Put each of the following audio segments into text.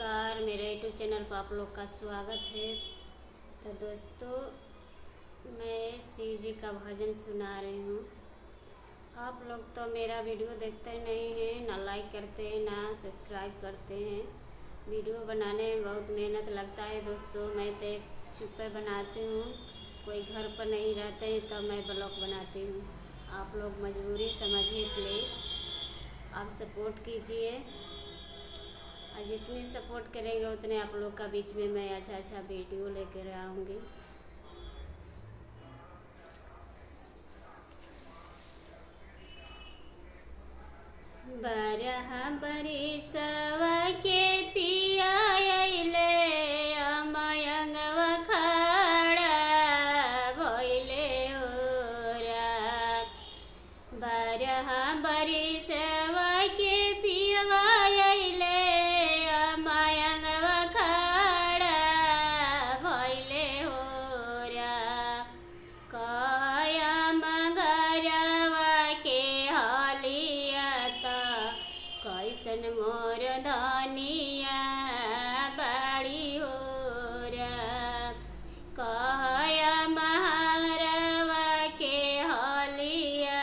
नमस्कार, मेरे YouTube channel पर आप लोग का स्वागत है। तो दोस्तों, मैं शिव जी का भजन सुना रही हूँ। आप लोग तो मेरा वीडियो देखते नहीं हैं, ना लाइक करते हैं, ना सब्सक्राइब करते हैं। वीडियो बनाने में बहुत मेहनत लगता है दोस्तों। मैं तो एक चुप्पे बनाती हूँ, कोई घर पर नहीं रहते हैं तो मैं ब्लॉग बनाती हूँ। आप लोग मजबूरी समझिए प्लीज़, आप सपोर्ट कीजिए। और जितनी सपोर्ट करेंगे उतने आप लोग का बीच में मैं अच्छा वीडियो लेकर आऊँगी। बारह बरिसवा के पिया अइले, अमयंगवा खड़ा भइले ओरा। बारह बरिसवा के पियवा अइले, अमयंगवा खड़ा भइले ओरा। काया मगरवा के हलिया कैसन मोर धनिया बाड़ी होरा। कहया महारवा के हलिया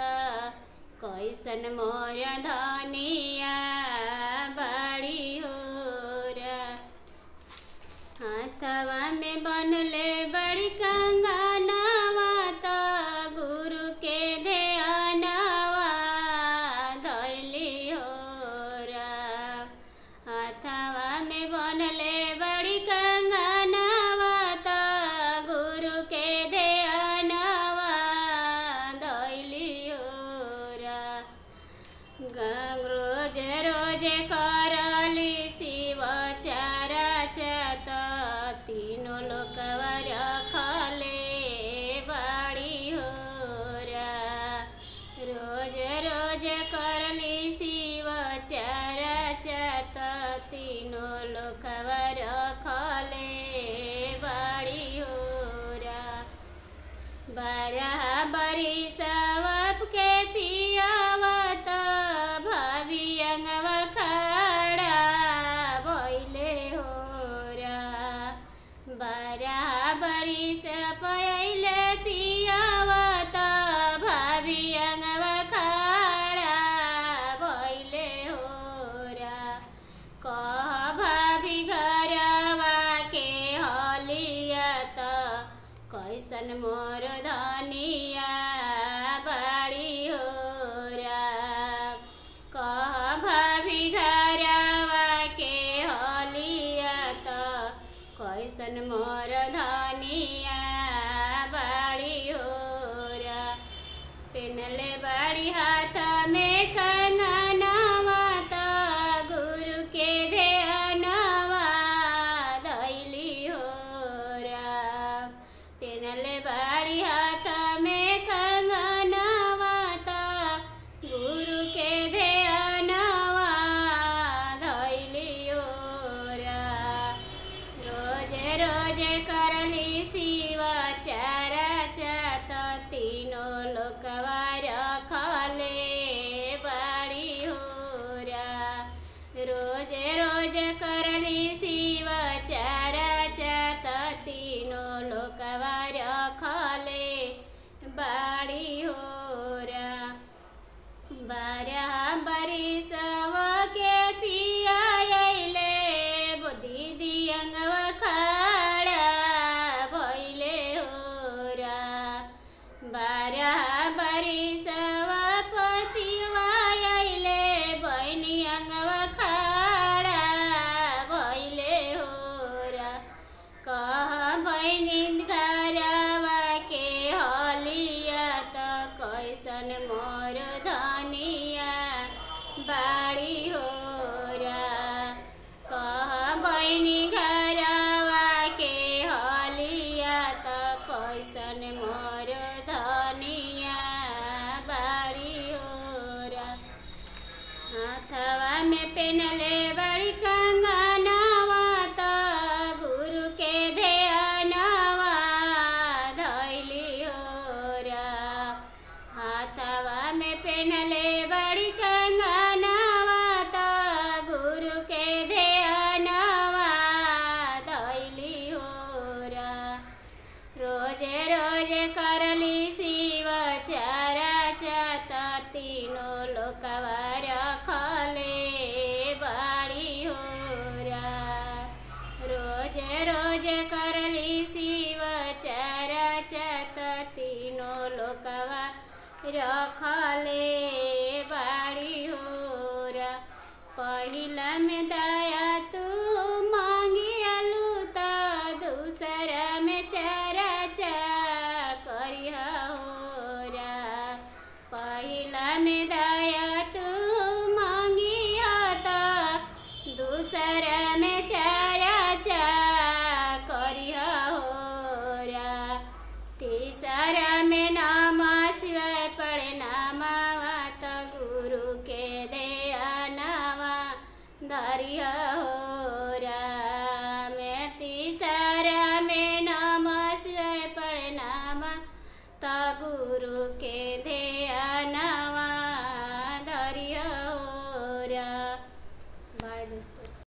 कैसन मोर धनिया बाड़ी होरा। हाथवा में बनले बड़ी कंगनवा तो गुरु के ध्यानवा धइली होरा। हाथवा में बनले बड़ी कंगनवा तो गुरु के ध्यानवा धइली होरा। रोज रोज करली शिव चरचत, तीनों लोकवा रखले बाड़ी होरा। रोज रोज करली शिव चरचत, तीनों लोकवा रखले बाड़ी होरा। बारह बरिसवा के पियावत भवियंगवा खड़ा भइले होरा। बारह बरिस पइले पियावत भवियंगवा खड़ा भइले होरा। कह भाभी घरवा के हलिया कैसन मोर धनिया बाड़ी होरा। कह भाभी घरवा के हलिया कैसन मोर धनिया बाड़ी होरा। पेनले बाड़ी हाथ में कंगनवा गुरु के ध्यानवा धइली होरा। पेनले बाड़ी हाथ में कंगनवा गुरु के ध्यानवा धइली होरा। रोज रोज करली शिव चरचत, तीनों लोकवा रखले बाड़ी होरा। रोज रोज करली शिव चरचत, तीनों लोकवा रखले बाड़ी होरा। बारह बरिसवा के पिया अइले, बुद्धि दियंगवा खड़ा भइले होरा। बारह बरिसवा पियवा अइले, बहनियंगवा खड़ा भइले होरा। कह बहनी घरवा के हलिया कैसन मोर धनिया बाड़ी होरा। कह बहनी घरवा के हलिया कैसन मोर धनिया बाड़ी होरा। हाथवा में पेनले बड़ी कंगनवा गुरु के ध्यानवा धइली होरा। हाथवा में पेनले बड़ी कंगनवा गुरु के ध्यानवा रखले बाड़ी होरा। पहिला में दया तू मांगियालू त दूसरा में चर्चा करिहा होरा। पहिला में दया तू मांगिया त दूसरा में चर्चा करिहा होरा। तीसरा में नमः शिवाय पढ़े नमवा त गुरु के ध्यानवा धरिया होरा। मैं तीसरा में नमः शिवाय पढ़े नमः त गुरु के ध्यान